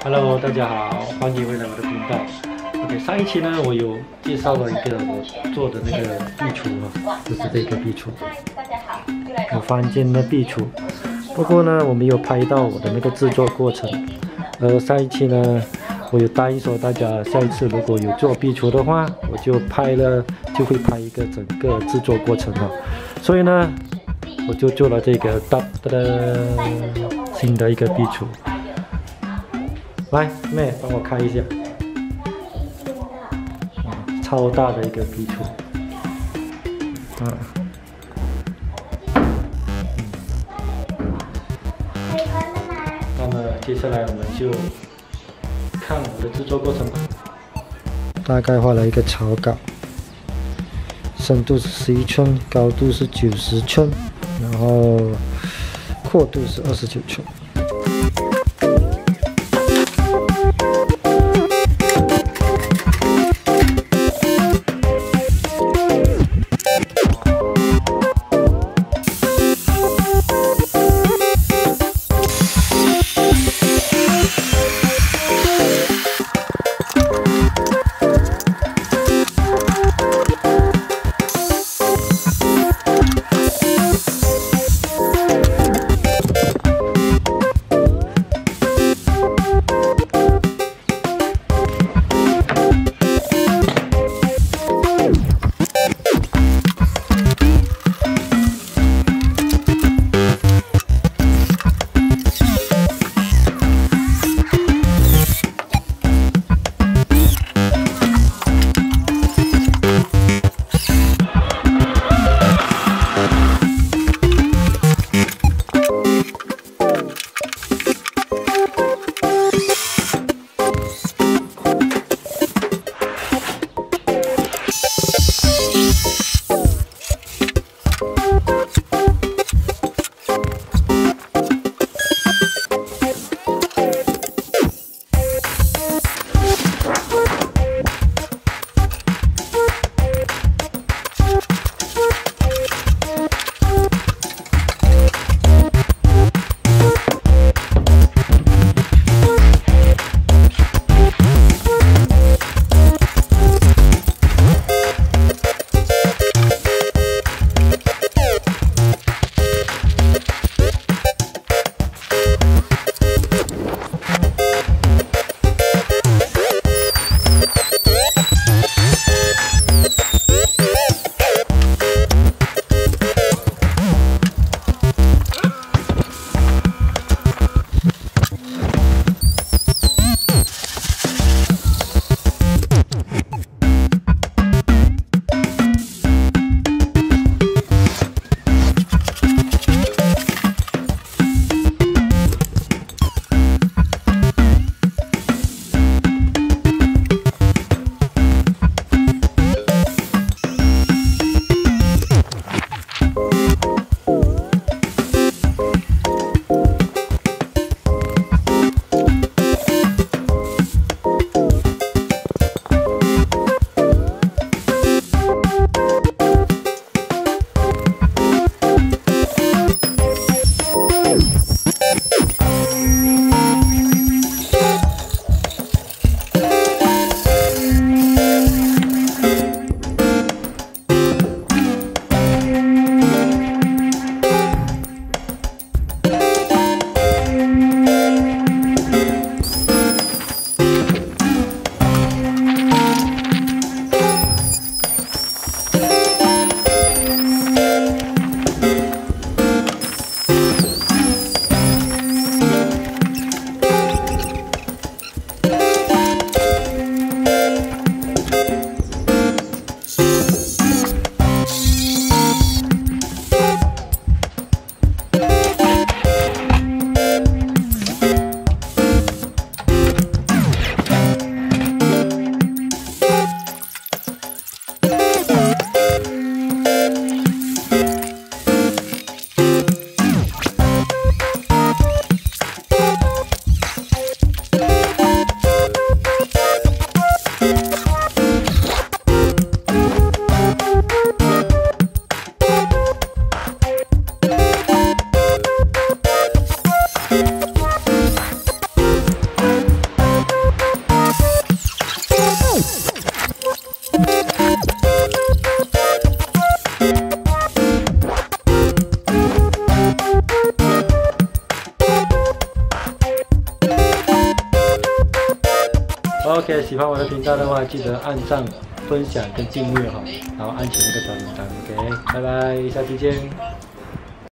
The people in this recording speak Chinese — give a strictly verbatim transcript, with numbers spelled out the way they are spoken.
Hello，大家好，欢迎回来我的频道。OK， 上一期呢，我有介绍了一个我做的那个壁橱啊，就是这个壁橱，我房间的壁橱。不过呢，我没有拍到我的那个制作过程。而上一期呢，我有答应说大家下一次如果有做壁橱的话，我就拍了，就会拍一个整个制作过程了。所以呢，我就做了这个哒哒哒新的一个壁橱。 来，妹，帮我开一下。嗯，超大的一个壁橱。嗯。那么接下来我们就看我的制作过程吧。大概画了一个草稿，深度是十一寸，高度是九十寸，然后阔度是二十九寸。 OK， 喜欢我的频道的话，记得按赞、分享跟订阅哈，然后按起那个小铃铛。OK， 拜拜，下期见。